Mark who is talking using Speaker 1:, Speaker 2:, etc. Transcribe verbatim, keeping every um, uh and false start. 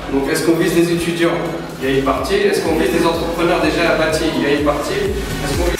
Speaker 1: Donc est-ce qu'on vise des étudiants? Il y a une partie. Est-ce qu'on vise des entrepreneurs déjà bâtis? Il y a une partie. Est-ce qu'on vise